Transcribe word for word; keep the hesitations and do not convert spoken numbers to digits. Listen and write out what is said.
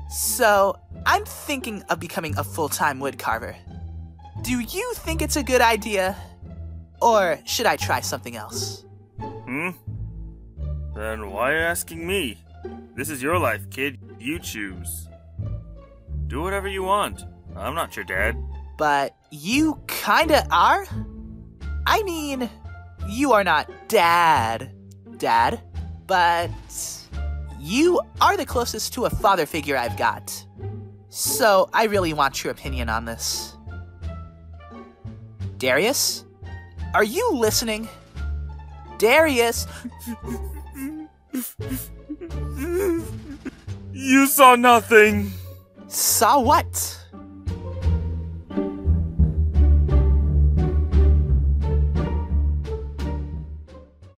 So, I'm thinking of becoming a full-time woodcarver. Do you think it's a good idea? Or should I try something else? Hmm? Then why are you asking me? This is your life, kid. You choose. Do whatever you want. I'm not your dad. But you kinda are? I mean, you are not dad, dad, but you are the closest to a father figure I've got. So I really want your opinion on this. Darius? Are you listening? Darius? You saw nothing. Saw what?